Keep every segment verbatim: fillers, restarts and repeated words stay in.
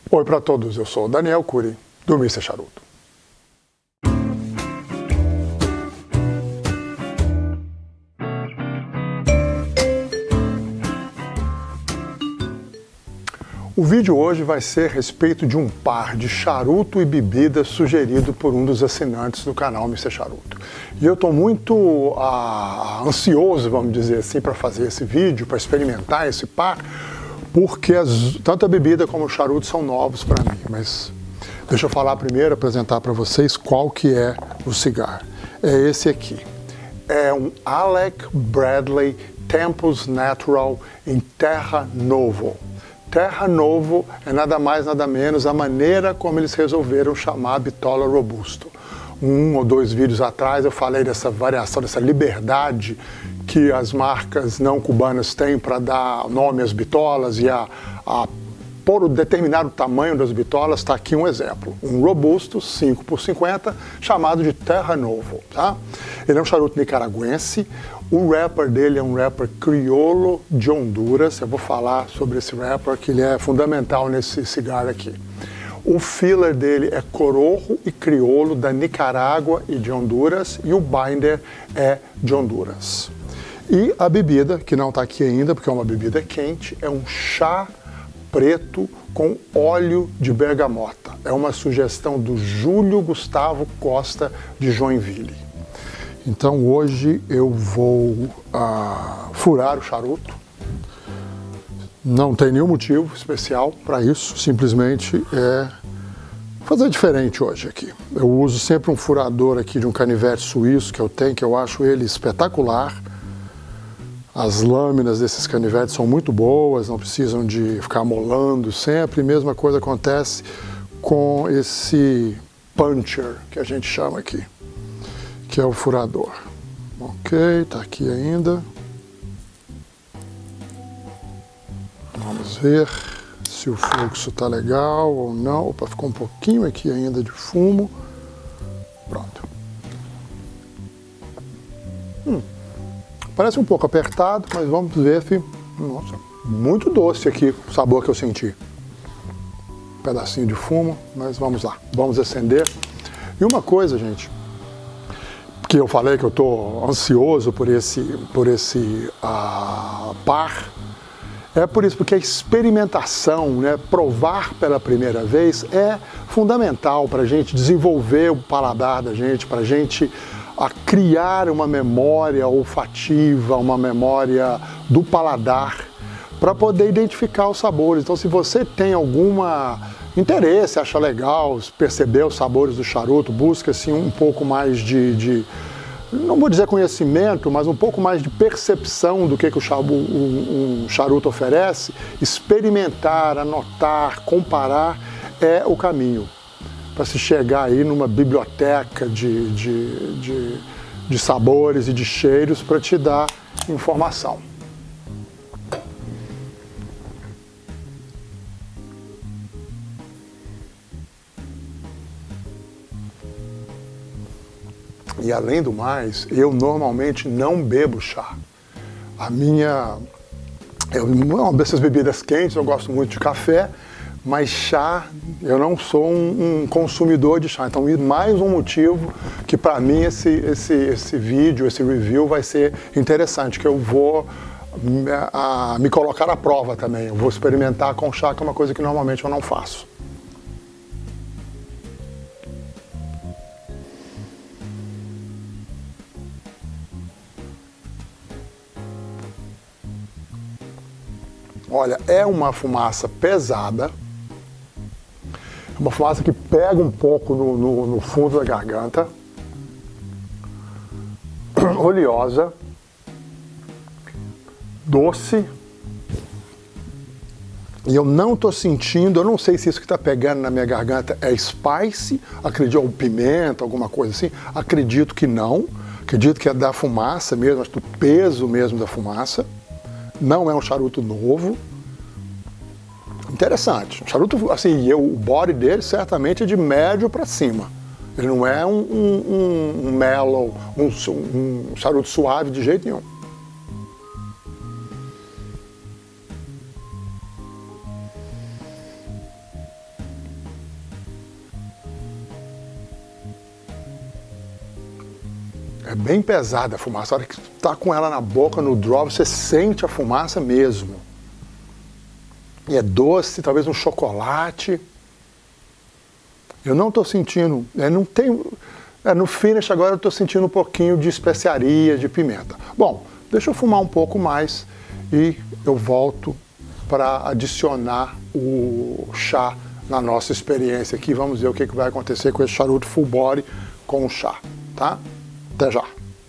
Oi para todos, eu sou o Daniel Cury, do mister Charuto. O vídeo hoje vai ser a respeito de um par de charuto e bebida sugerido por um dos assinantes do canal mister Charuto. E eu estou muito ah, ansioso, vamos dizer assim, para fazer esse vídeo, para experimentar esse par, porque as, tanto a bebida como o charuto são novos para mim. Mas deixa eu falar primeiro, apresentar para vocês qual que é o cigarro. É esse aqui. É um Alec Bradley Tempus Natural em Terra Novo. Terra Novo é nada mais, nada menos a maneira como eles resolveram chamar a bitola robusto. Um ou dois vídeos atrás eu falei dessa variação, dessa liberdade que as marcas não cubanas têm para dar nome às bitolas e a, a por determinar o tamanho das bitolas. Está aqui um exemplo. Um robusto cinco por cinquenta chamado de Terra Novo. Tá? Ele é um charuto nicaragüense. O wrapper dele é um wrapper crioulo de Honduras. Eu vou falar sobre esse wrapper, que ele é fundamental nesse cigarro aqui. O filler dele é corojo e crioulo da Nicarágua e de Honduras, e o binder é de Honduras. E a bebida, que não está aqui ainda, porque é uma bebida quente, é um chá preto com óleo de bergamota. É uma sugestão do Júlio Gustavo Costa de Joinville. Então hoje eu vou uh, furar o charuto. Não tem nenhum motivo especial para isso, simplesmente é fazer diferente hoje aqui. Eu uso sempre um furador aqui de um canivete suíço que eu tenho, que eu acho ele espetacular. As lâminas desses canivetes são muito boas, não precisam de ficar molando sempre. A mesma coisa acontece com esse puncher, que a gente chama aqui, que é o furador. Ok, tá aqui ainda. Vamos ver se o fluxo tá legal ou não. Opa, ficou um pouquinho aqui ainda de fumo. Pronto. Hum. Parece um pouco apertado, mas vamos ver se... Nossa, muito doce aqui o sabor que eu senti. Um pedacinho de fumo, mas vamos lá. Vamos acender. E uma coisa, gente, que eu falei que eu estou ansioso por esse, por esse uh, par, é por isso, porque a experimentação, né, provar pela primeira vez é fundamental para a gente desenvolver o paladar da gente, para a gente a criar uma memória olfativa, uma memória do paladar, para poder identificar os sabores. Então, se você tem alguma interesse, acha legal perceber os sabores do charuto, busca assim, um pouco mais de, de, não vou dizer conhecimento, mas um pouco mais de percepção do que, que o charuto, um, um charuto oferece, experimentar, anotar, comparar é o caminho para se chegar aí numa biblioteca de, de, de, de sabores e de cheiros para te dar informação. E além do mais, eu normalmente não bebo chá. A minha... Eu, uma dessas bebidas quentes, eu gosto muito de café, mas chá, eu não sou um, um consumidor de chá. Então, mais um motivo que para mim esse, esse, esse vídeo, esse review vai ser interessante, que eu vou a, a, me colocar à prova também. Eu vou experimentar com chá, que é uma coisa que normalmente eu não faço. Olha, é uma fumaça pesada, uma fumaça que pega um pouco no, no, no fundo da garganta, oleosa, doce, e eu não estou sentindo, eu não sei se isso que está pegando na minha garganta é spice, acredito, ou pimenta, alguma coisa assim, acredito que não, acredito que é da fumaça mesmo, acho que do peso mesmo da fumaça. Não é um charuto novo. Interessante. Um charuto, assim, eu, o body dele certamente é de médio para cima. Ele não é um, um, um mellow, um, um charuto suave de jeito nenhum. É bem pesada a fumaça. A hora que tu tá com ela na boca, no draw, você sente a fumaça mesmo. E é doce, talvez um chocolate. Eu não estou sentindo, é, não tem, é, no finish agora eu estou sentindo um pouquinho de especiaria, de pimenta. Bom, deixa eu fumar um pouco mais e eu volto para adicionar o chá na nossa experiência aqui. Vamos ver o que, que vai acontecer com esse charuto full body com o chá, tá? Até já!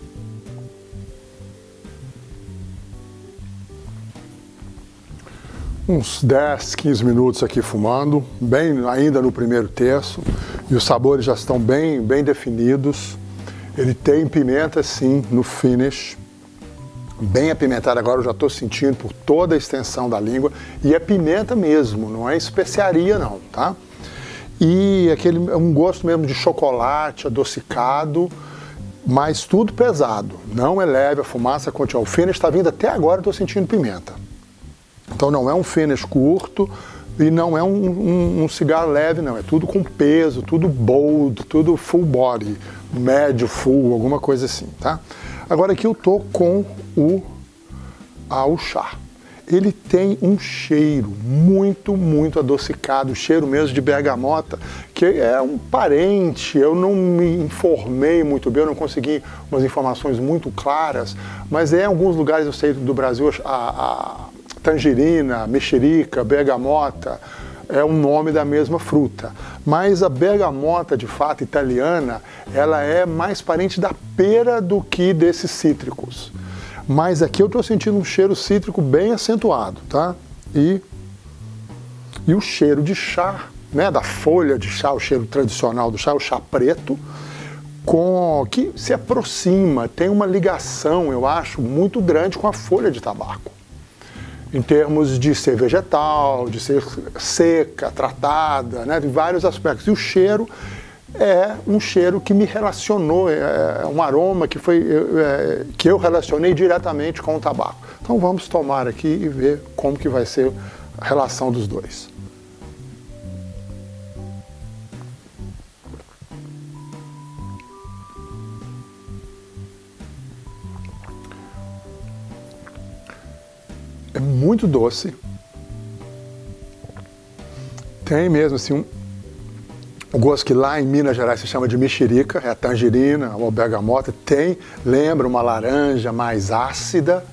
Uns dez, quinze minutos aqui fumando, bem ainda no primeiro terço, e os sabores já estão bem, bem definidos. Ele tem pimenta sim no finish, bem apimentado agora, eu já estou sentindo por toda a extensão da língua, e é pimenta mesmo, não é especiaria não, tá? E aquele, um gosto mesmo de chocolate adocicado, mas tudo pesado, não é leve, a fumaça continua. O finish está vindo até agora, eu estou sentindo pimenta. Então não é um finish curto e não é um, um, um cigarro leve, não. É tudo com peso, tudo bold, tudo full body, médio, full, alguma coisa assim, tá? Agora aqui eu tô com o, ah, o chá. Ele tem um cheiro muito, muito adocicado, cheiro mesmo de bergamota, que é um parente, eu não me informei muito bem, eu não consegui umas informações muito claras, mas é em alguns lugares, eu sei, do Brasil, a, a tangerina, mexerica, bergamota, é um nome da mesma fruta. Mas a bergamota, de fato, italiana, ela é mais parente da pera do que desses cítricos. Mas aqui eu estou sentindo um cheiro cítrico bem acentuado, tá? E, e o cheiro de chá, né, da folha de chá, o cheiro tradicional do chá, o chá preto, com, que se aproxima, tem uma ligação, eu acho, muito grande com a folha de tabaco. Em termos de ser vegetal, de ser seca, tratada, né, de vários aspectos. E o cheiro é um cheiro que me relacionou, é um aroma que, foi, é, que eu relacionei diretamente com o tabaco. Então vamos tomar aqui e ver como que vai ser a relação dos dois. É muito doce, tem mesmo assim um, um gosto que lá em Minas Gerais se chama de mexerica, é a tangerina, a bergamota, tem, lembra uma laranja mais ácida,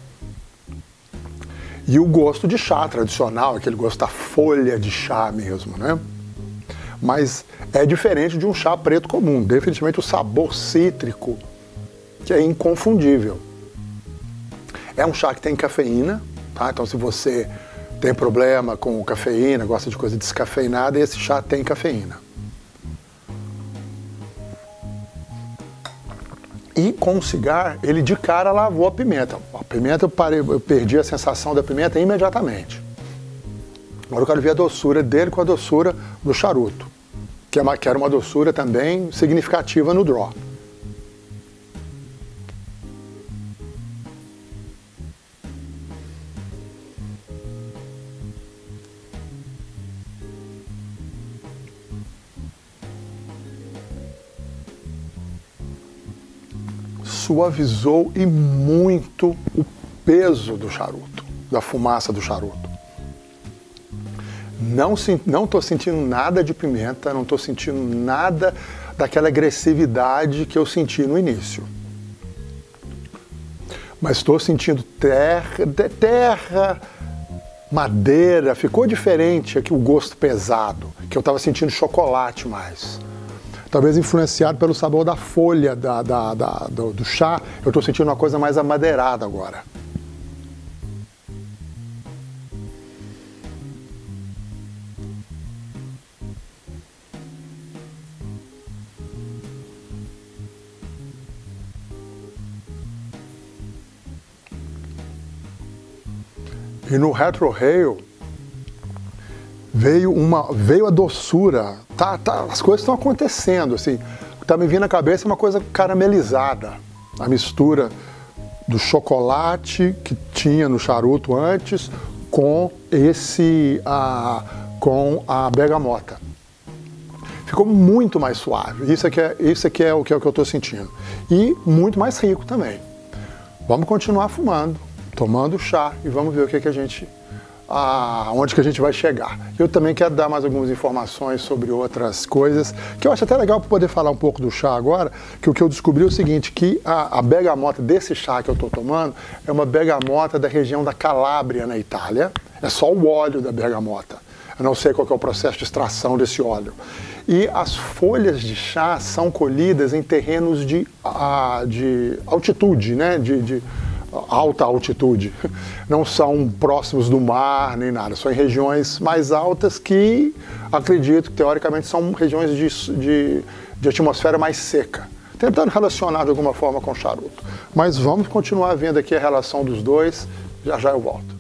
e o gosto de chá tradicional, aquele gosto da folha de chá mesmo, né? Mas é diferente de um chá preto comum, definitivamente o sabor cítrico, que é inconfundível. É um chá que tem cafeína, tá? Então se você tem problema com cafeína, gosta de coisa descafeinada, esse chá tem cafeína. E com o cigarro, ele de cara lavou a pimenta. A pimenta, eu, parei, eu perdi a sensação da pimenta imediatamente. Agora eu quero ver a doçura dele com a doçura do charuto, que, é uma, que era uma doçura também significativa no draw. Suavizou e muito o peso do charuto, da fumaça do charuto. Não não estou sentindo nada de pimenta, não estou sentindo nada daquela agressividade que eu senti no início. Mas estou sentindo terra, terra, madeira, ficou diferente aqui o gosto pesado, que eu estava sentindo chocolate mais. Talvez influenciado pelo sabor da folha da, da, da, do, do chá, eu estou sentindo uma coisa mais amadeirada agora. E no retrohale veio uma veio a doçura, tá, tá, as coisas estão acontecendo, assim, o que tá me vindo na cabeça é uma coisa caramelizada, a mistura do chocolate que tinha no charuto antes com esse a, com a bergamota. ficou muito mais suave. Isso aqui é, isso aqui é o que, é o que eu estou sentindo. E muito mais rico também. Vamos continuar fumando, tomando chá e vamos ver o que, que a gente, ah, onde que a gente vai chegar. Eu também quero dar mais algumas informações sobre outras coisas, que eu acho até legal para poder falar um pouco do chá agora, que o que eu descobri é o seguinte, que a, a bergamota desse chá que eu estou tomando é uma bergamota da região da Calábria, na Itália. É só o óleo da bergamota. Eu não sei qual que é o processo de extração desse óleo. E as folhas de chá são colhidas em terrenos de, uh, de altitude, né? de, de alta altitude. Não são próximos do mar nem nada, são em regiões mais altas que, acredito que teoricamente são regiões de, de, de atmosfera mais seca. Tentando relacionar de alguma forma com o charuto. Mas vamos continuar vendo aqui a relação dos dois, já já eu volto.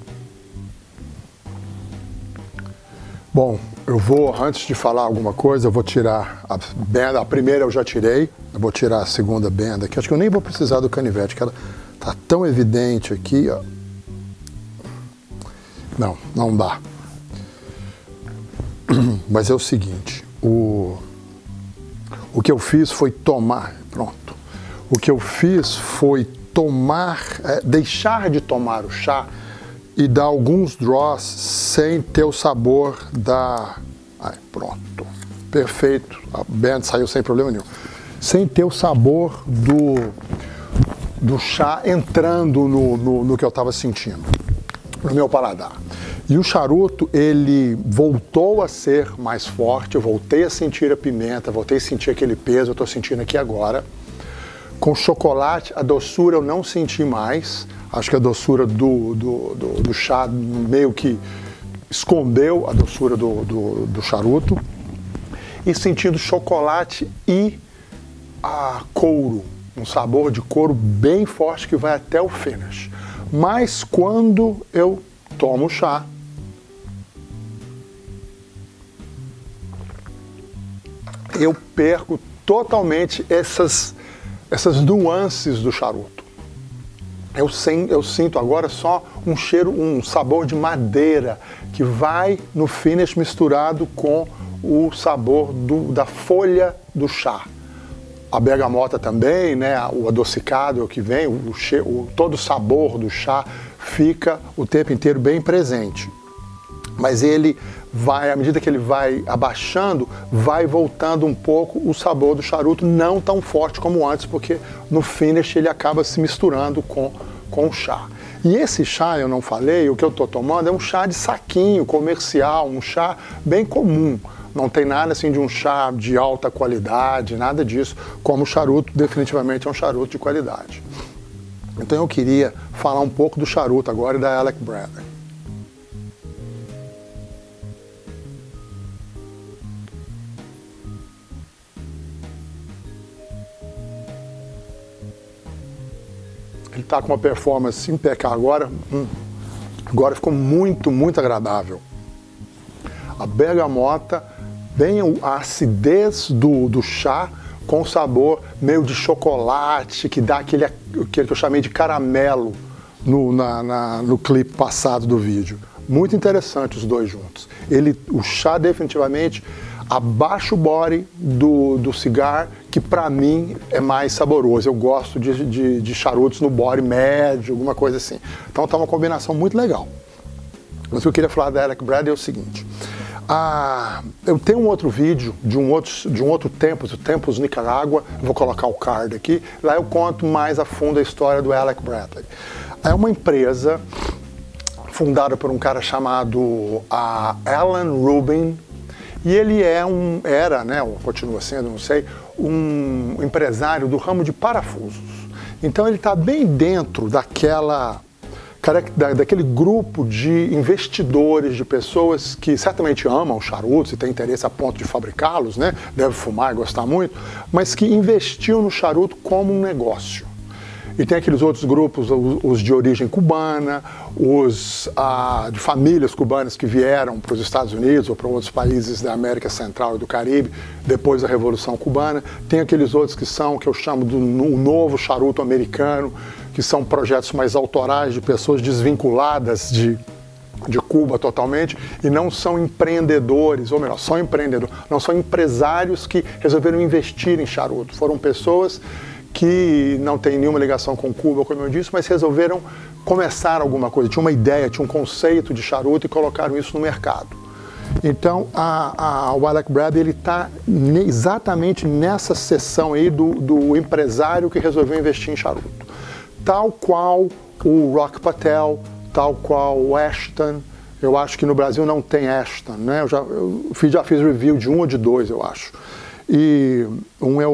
Bom, eu vou, antes de falar alguma coisa, eu vou tirar a benda, a primeira eu já tirei, eu vou tirar a segunda benda aqui, acho que eu nem vou precisar do canivete, que ela tá tão evidente aqui, ó. Não, não dá. Mas é o seguinte, o, o que eu fiz foi tomar, pronto, o que eu fiz foi tomar, é, deixar de tomar o chá e dar alguns draws sem ter o sabor da... Ai, pronto, perfeito, a band saiu sem problema nenhum. Sem ter o sabor do, do chá entrando no, no, no que eu estava sentindo, no meu paladar. E o charuto, ele voltou a ser mais forte, eu voltei a sentir a pimenta, voltei a sentir aquele peso, eu estou sentindo aqui agora. Com chocolate, a doçura eu não senti mais. Acho que a doçura do, do, do, do chá meio que escondeu a doçura do, do, do charuto. E sentindo chocolate e a couro, um sabor de couro bem forte que vai até o finish. Mas quando eu tomo chá, eu perco totalmente essas, essas nuances do charuto. Eu, sem, eu sinto agora só um cheiro, um sabor de madeira que vai no finish misturado com o sabor do, da folha do chá. A bergamota também, né, o adocicado que vem, o, cheiro, o, todo o sabor do chá fica o tempo inteiro bem presente. Mas ele vai, à medida que ele vai abaixando, vai voltando um pouco o sabor do charuto, não tão forte como antes, porque no finish ele acaba se misturando com, com o chá. E esse chá, eu não falei, o que eu estou tomando é um chá de saquinho comercial, um chá bem comum. Não tem nada assim de um chá de alta qualidade, nada disso, como o charuto definitivamente é um charuto de qualidade. Então eu queria falar um pouco do charuto agora e da Alec Bradley. Ele está com uma performance impecável agora, hum, agora ficou muito, muito agradável. A bergamota, bem a acidez do, do chá, com sabor meio de chocolate, que dá aquele, aquele que eu chamei de caramelo no, na, na, no clipe passado do vídeo. Muito interessante os dois juntos. Ele, o chá definitivamente abaixa o body do, do cigarro, que para mim é mais saboroso. Eu gosto de, de, de charutos no body médio, alguma coisa assim. Então tá uma combinação muito legal. Mas o que eu queria falar da Alec Bradley é o seguinte. Ah, eu tenho um outro vídeo de um outro, de um outro Tempos, o Tempos Nicarágua, vou colocar o card aqui, lá eu conto mais a fundo a história do Alec Bradley. É uma empresa fundada por um cara chamado uh, Alan Rubin, e ele é um, era, né, ou continua sendo, não sei, um empresário do ramo de parafusos. Então ele está bem dentro daquela... daquele grupo de investidores, de pessoas que certamente amam charutos e têm interesse a ponto de fabricá-los, né? Deve fumar e gostar muito, mas que investiu no charuto como um negócio. E tem aqueles outros grupos, os de origem cubana, os ah, de famílias cubanas que vieram para os Estados Unidos ou para outros países da América Central e do Caribe depois da Revolução Cubana. Tem aqueles outros que são, que eu chamo do novo charuto americano, que são projetos mais autorais de pessoas desvinculadas de, de Cuba totalmente, e não são empreendedores, ou melhor, são empreendedores, não são empresários que resolveram investir em charuto. Foram pessoas que não têm nenhuma ligação com Cuba, como eu disse, mas resolveram começar alguma coisa, tinha uma ideia, tinha um conceito de charuto e colocaram isso no mercado. Então, a, a, o Alec Bradley, ele está exatamente nessa seção aí do, do empresário que resolveu investir em charuto. Tal qual o Rock Patel, tal qual o Ashton. Eu acho que no Brasil não tem Ashton, né? Eu já, eu fiz, já fiz review de um ou de dois, eu acho. E um é o,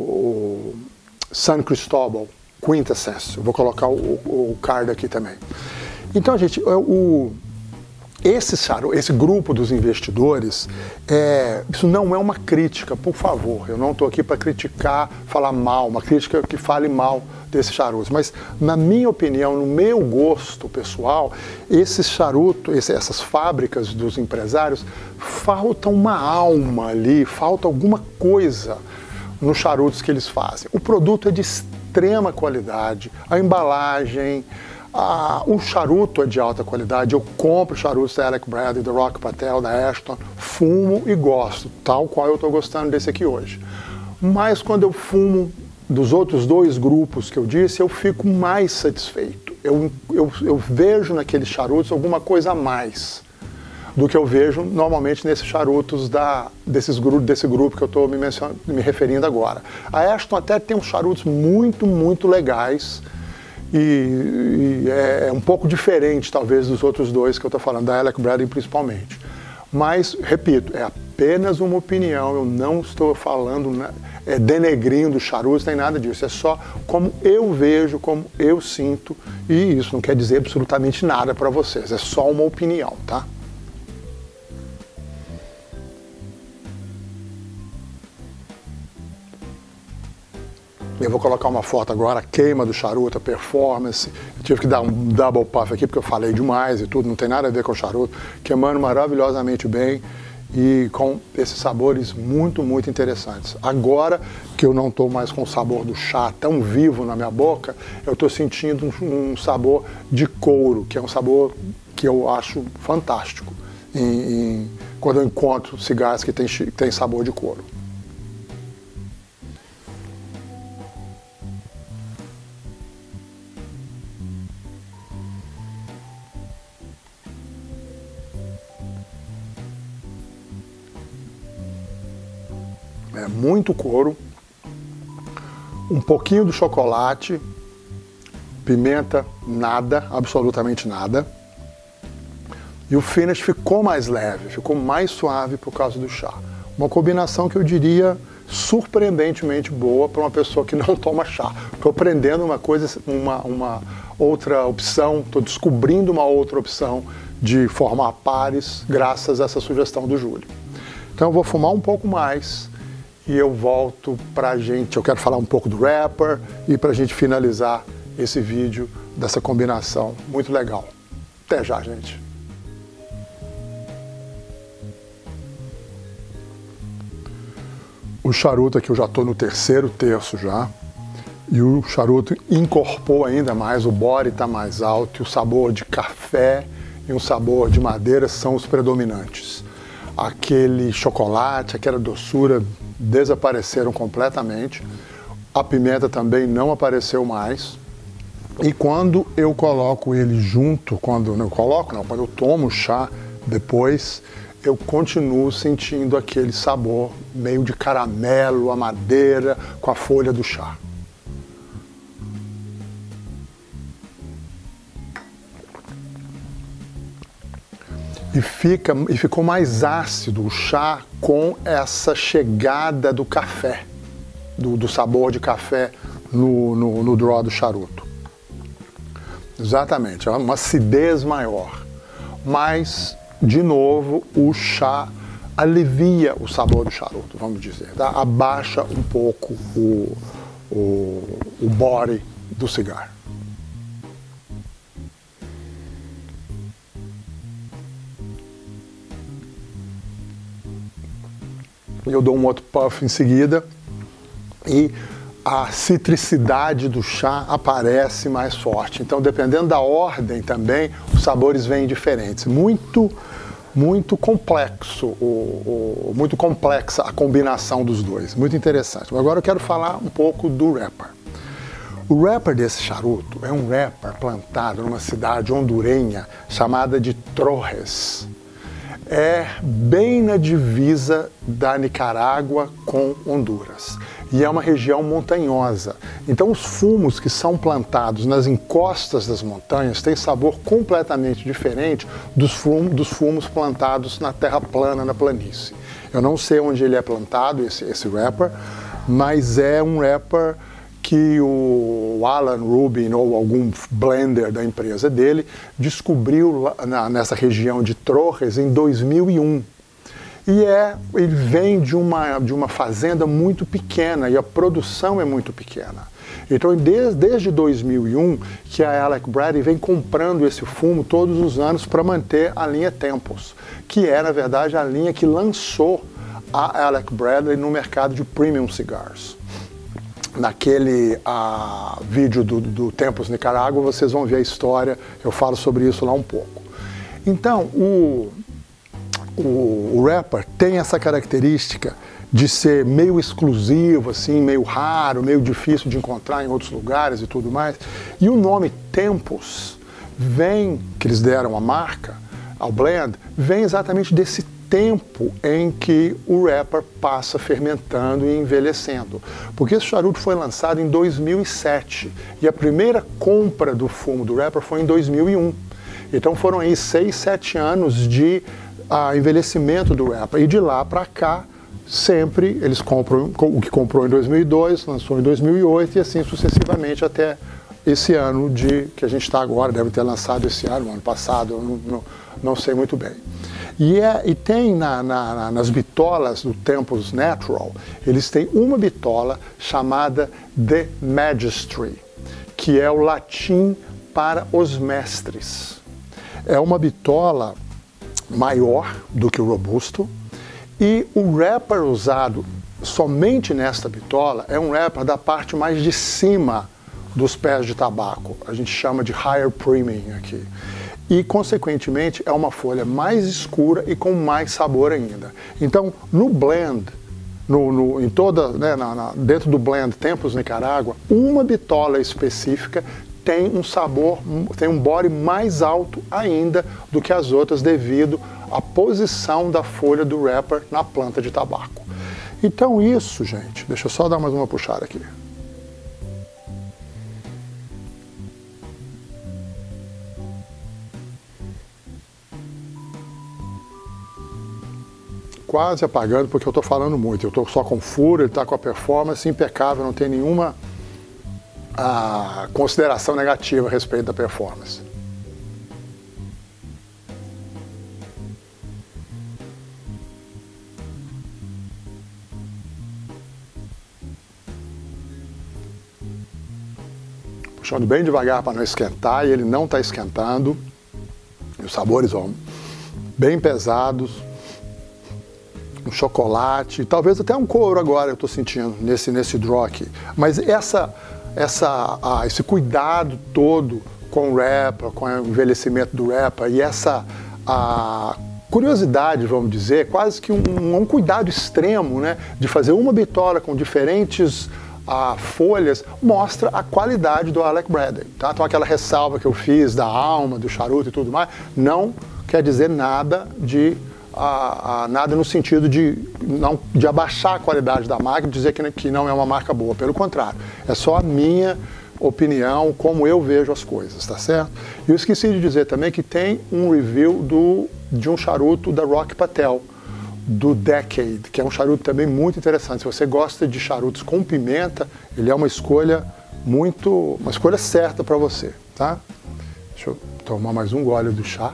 o San Cristóbal, Quintessence. Eu vou colocar o, o card aqui também. Então, gente, o, esse, esse grupo dos investidores, é, isso não é uma crítica, por favor. Eu não estou aqui para criticar, falar mal, uma crítica que fale mal desses charutos. Mas, na minha opinião, no meu gosto pessoal, esses charutos, esse, essas fábricas dos empresários, falta uma alma ali, falta alguma coisa nos charutos que eles fazem. O produto é de extrema qualidade, a embalagem, a, o charuto é de alta qualidade. Eu compro charutos da Alec Bradley, do Rock Patel, da Ashton, fumo e gosto, tal qual eu estou gostando desse aqui hoje. Mas quando eu fumo dos outros dois grupos que eu disse, eu fico mais satisfeito. Eu, eu, eu vejo naqueles charutos alguma coisa a mais do que eu vejo normalmente nesses charutos da, desses gru, desse grupo que eu estou me, me referindo agora. A Ashton até tem uns charutos muito, muito legais e, e é, é um pouco diferente, talvez, dos outros dois que eu estou falando, da Alec Bradley principalmente. Mas, repito, é apenas uma opinião, eu não estou falando, né, é, denegrindo charutos, nem nada disso, é só como eu vejo, como eu sinto, e isso não quer dizer absolutamente nada para vocês, é só uma opinião, tá? Eu vou colocar uma foto agora, a queima do charuto, a performance. Eu tive que dar um double puff aqui porque eu falei demais e tudo, não tem nada a ver com o charuto. Queimando maravilhosamente bem e com esses sabores muito, muito interessantes. Agora que eu não estou mais com o sabor do chá tão vivo na minha boca, eu estou sentindo um, um sabor de couro, que é um sabor que eu acho fantástico em, em, quando eu encontro cigarros que tem, tem sabor de couro. É muito couro, um pouquinho do chocolate, pimenta, nada, absolutamente nada. E o finish ficou mais leve, ficou mais suave por causa do chá. Uma combinação que eu diria surpreendentemente boa para uma pessoa que não toma chá. Estou aprendendo uma coisa, uma, uma outra opção, estou descobrindo uma outra opção de formar pares graças a essa sugestão do Júlio. Então eu vou fumar um pouco mais e eu volto pra gente, eu quero falar um pouco do wrapper e pra gente finalizar esse vídeo dessa combinação muito legal. Até já, gente. O charuto aqui eu já estou no terceiro terço já, e o charuto incorporou ainda mais, o body está mais alto, e o sabor de café e o sabor de madeira são os predominantes. Aquele chocolate, aquela doçura desapareceram completamente, a pimenta também não apareceu mais, e quando eu coloco ele junto, quando não eu coloco, não, quando eu tomo o chá depois, eu continuo sentindo aquele sabor meio de caramelo, a madeira com a folha do chá. E, fica, e ficou mais ácido o chá com essa chegada do café, do, do sabor de café no, no, no draw do charuto. Exatamente, é uma acidez maior. Mas, de novo, o chá alivia o sabor do charuto, vamos dizer. Tá? Abaixa um pouco o, o, o body do cigarro. Eu dou um outro puff em seguida e a citricidade do chá aparece mais forte. Então, dependendo da ordem também, sabores vêm diferentes. Muito, muito complexo, o, o, muito complexa a combinação dos dois. Muito interessante. Agora eu quero falar um pouco do wrapper. O wrapper desse charuto é um wrapper plantado numa cidade hondurenha chamada de Trojes. É bem na divisa da Nicarágua com Honduras. E é uma região montanhosa. Então os fumos que são plantados nas encostas das montanhas têm sabor completamente diferente dos fumos, dos fumos plantados na terra plana, na planície. Eu não sei onde ele é plantado, esse, esse wrapper, mas é um wrapper que o Alan Rubin ou algum blender da empresa dele descobriu na, nessa região de Trojes em dois mil e um. E é, ele vem de uma, de uma fazenda muito pequena e a produção é muito pequena. Então, desde, desde dois mil e um que a Alec Bradley vem comprando esse fumo todos os anos para manter a linha Tempus, que é, na verdade, a linha que lançou a Alec Bradley no mercado de premium cigars. Naquele uh, vídeo do, do Tempus Nicarágua, vocês vão ver a história, eu falo sobre isso lá um pouco. Então, o, o, o wrapper tem essa característica de ser meio exclusivo, assim, meio raro, meio difícil de encontrar em outros lugares e tudo mais. E o nome Tempus vem, que eles deram a marca ao blend, vem exatamente desse tempo em que o wrapper passa fermentando e envelhecendo. Porque esse charuto foi lançado em dois mil e sete e a primeira compra do fumo do wrapper foi em dois mil e um. Então foram aí seis, sete anos de uh, envelhecimento do wrapper. E de lá para cá, sempre eles compram o que comprou em dois mil e dois, lançou em dois mil e oito e assim sucessivamente até esse ano de que a gente está agora, deve ter lançado esse ano, ano passado, eu não, não, não sei muito bem. E, é, e tem na, na, nas bitolas do Tempus Natural, eles têm uma bitola chamada The Magistry, que é o latim para os mestres. É uma bitola maior do que o Robusto e o wrapper usado somente nesta bitola é um wrapper da parte mais de cima dos pés de tabaco. A gente chama de higher premium aqui. E, consequentemente, é uma folha mais escura e com mais sabor ainda. Então, no blend, no, no, em toda, né, na, na, dentro do blend Tempus Nicarágua, uma bitola específica tem um sabor, tem um body mais alto ainda do que as outras devido à posição da folha do wrapper na planta de tabaco. Então isso, gente, deixa eu só dar mais uma puxada aqui. Quase apagando porque eu estou falando muito, eu estou só com furo, ele está com a performance impecável, não tem nenhuma a, consideração negativa a respeito da performance. Puxando bem devagar para não esquentar, e ele não está esquentando, os sabores vão bem pesados, um chocolate, talvez até um couro agora eu estou sentindo nesse, nesse draw aqui. Mas essa, essa, ah, esse cuidado todo com o wrapper, com o envelhecimento do wrapper e essa a curiosidade, vamos dizer, quase que um, um cuidado extremo, né, de fazer uma bitola com diferentes ah, folhas, mostra a qualidade do Alec Bradley. Tá? Então aquela ressalva que eu fiz da alma, do charuto e tudo mais, não quer dizer nada de A, a, nada no sentido de, não, de abaixar a qualidade da marca e dizer que, que não é uma marca boa. Pelo contrário, é só a minha opinião, como eu vejo as coisas, tá certo? E eu esqueci de dizer também que tem um review do, de um charuto da Rock Patel, do Decade, que é um charuto também muito interessante. Se você gosta de charutos com pimenta, ele é uma escolha muito, uma escolha certa para você, tá? Deixa eu tomar mais um gole do chá.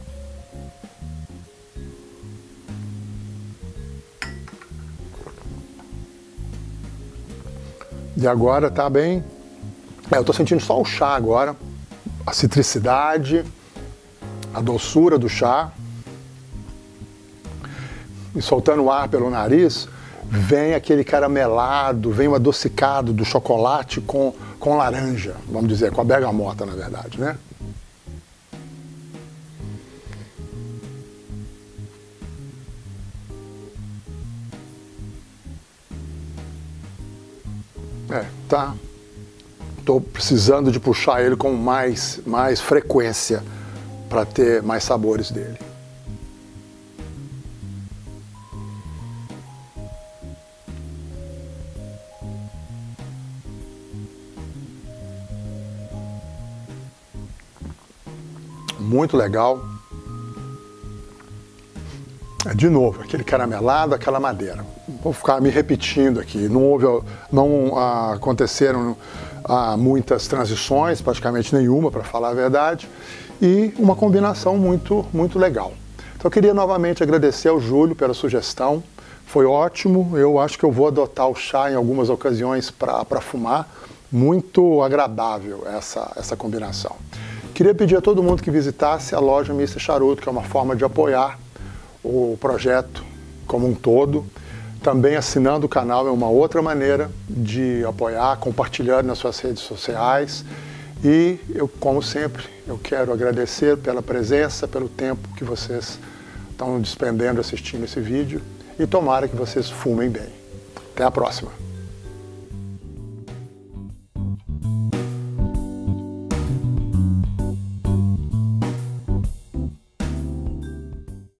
E agora tá bem... É, eu tô sentindo só o chá agora, a citricidade, a doçura do chá. E soltando o ar pelo nariz, vem aquele caramelado, vem o adocicado do chocolate com, com laranja, vamos dizer, com a bergamota, na verdade, né? É, tá. Estou precisando de puxar ele com mais, mais frequência para ter mais sabores dele. Muito legal. De novo, aquele caramelado, aquela madeira. Vou ficar me repetindo aqui. Não houve, não ah, aconteceram ah, muitas transições, praticamente nenhuma, para falar a verdade, e uma combinação muito, muito legal. Então eu queria novamente agradecer ao Júlio pela sugestão. Foi ótimo. Eu acho que eu vou adotar o chá em algumas ocasiões para fumar. Muito agradável essa, essa combinação. Queria pedir a todo mundo que visitasse a loja mister Charuto, que é uma forma de apoiar o projeto como um todo. Também assinando o canal é uma outra maneira de apoiar, compartilhando nas suas redes sociais. E eu, como sempre, eu quero agradecer pela presença, pelo tempo que vocês estão despendendo assistindo esse vídeo e tomara que vocês fumem bem. Até a próxima!